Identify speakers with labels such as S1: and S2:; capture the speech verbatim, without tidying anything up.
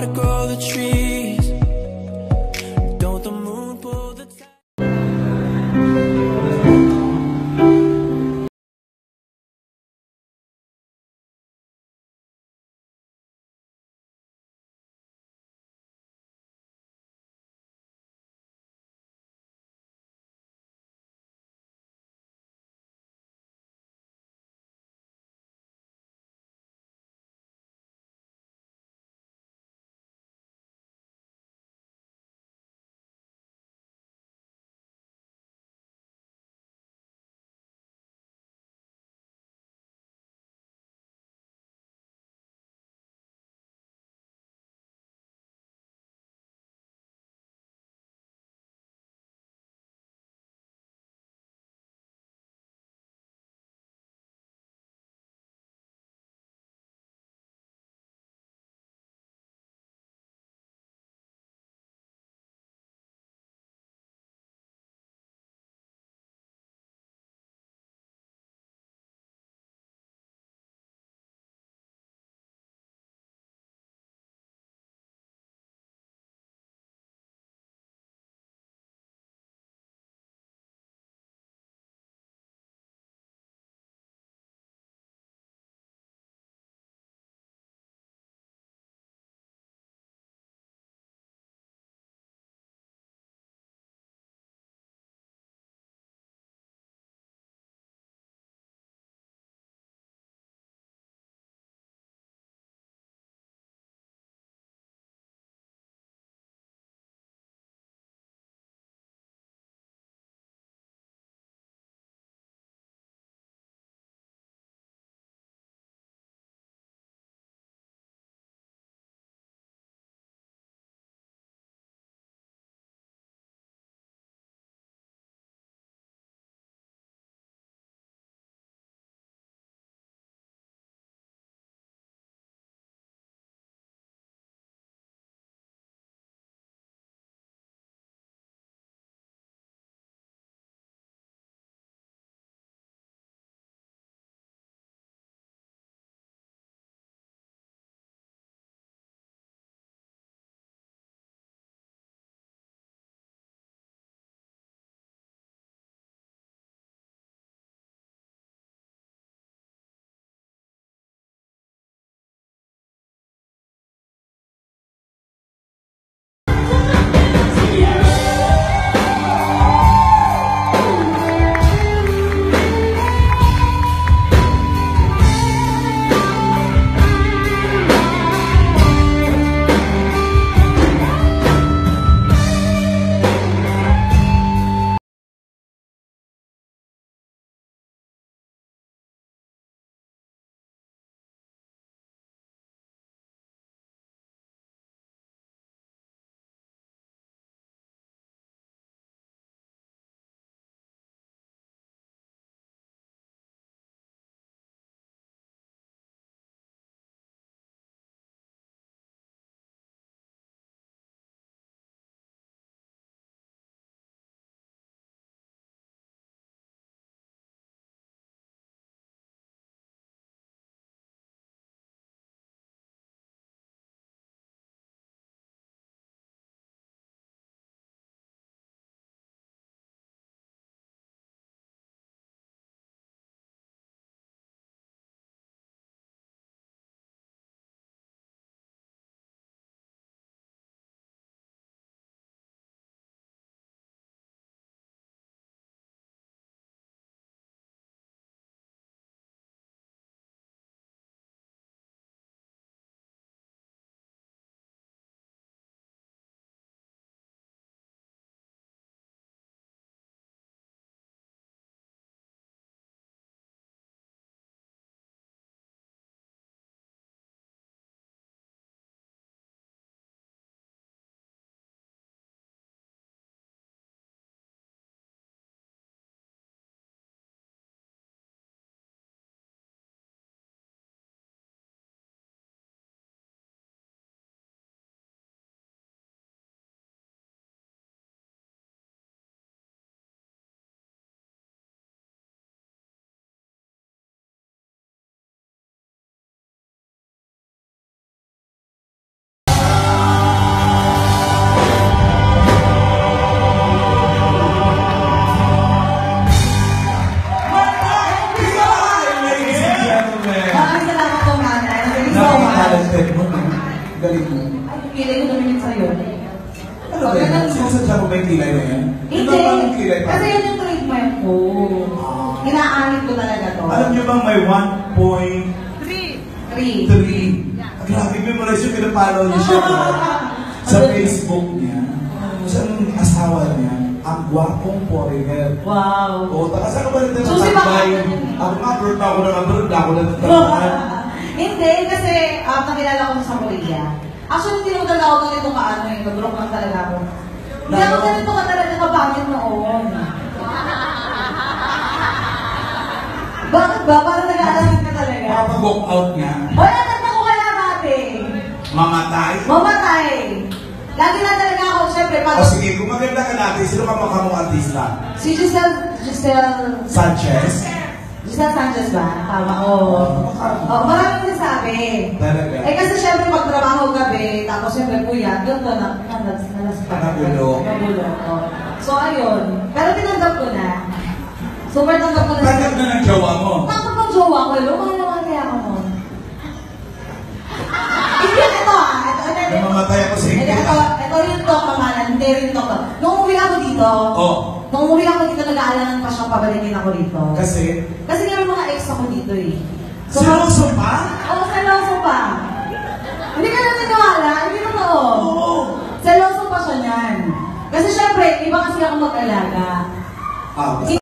S1: water grow the trees? Inaanit ko talaga to.
S2: Alam niyo bang may one point three? Grabe, memorize yung pinapalo niya siya sa Facebook niya. Isang asawa niya, ang gwapong foreigner.
S1: Wow.
S2: O, taka saan ka ba rin
S1: Susi ba?
S2: Ako nga, abroad na ako ng abroad na ako nagtatrabahan.
S1: Hindi, kasi um, nakilala ko sa Korea. Actually, hindi ko talaga ako ganito kaano eh. Nag-rock lang talaga ako. Hindi ako ganito ka talaga kapangit noon. Bakit ba? Parang nag-aalasing ka talaga.
S2: Makapag-walk out nga.
S1: Wala na ko kaya dati.
S2: Mamatay?
S1: Mamatay. Lagi na talaga ako, syempre. Pag...
S2: O sige, kung maganda ka natin, sino ka makamong artista?
S1: Si Giselle... Giselle...
S2: Sanchez?
S1: Giselle Sanchez ba? Tama ko. Oh, maraming nasabi.
S2: Talaga?
S1: Eh kasi syempre pag trabaho gabi, tapos syempre kuya, ganito na, nalas pa.
S2: Nagulo.
S1: Nagulo. Oh. So ayun. Pero tinanggap ko na. Super tanggap ko na.
S2: Tanggap na ng jowa mo?
S1: Tanggap ng jowa ko. Hello, mahal naman kaya ako mo. Hindi, ito ah.
S2: Namamatay ako sa hindi.
S1: Ito, ito rin to, kamalan. Hindi rin to. Nung umuwi ako dito,
S2: oh.
S1: Nung umuwi ako dito, nag-aalanan pa siyang pabalikin ako dito.
S2: Kasi?
S1: Kasi nga mga ex ako dito eh.
S2: So, seryoso pa?
S1: Oo, seryoso pa. Hindi ka na naniwala, hindi totoo.
S2: Oo.
S1: Seryoso pa siya niyan. Kasi syempre, iba kasi ako mag-alaga.
S2: Ah,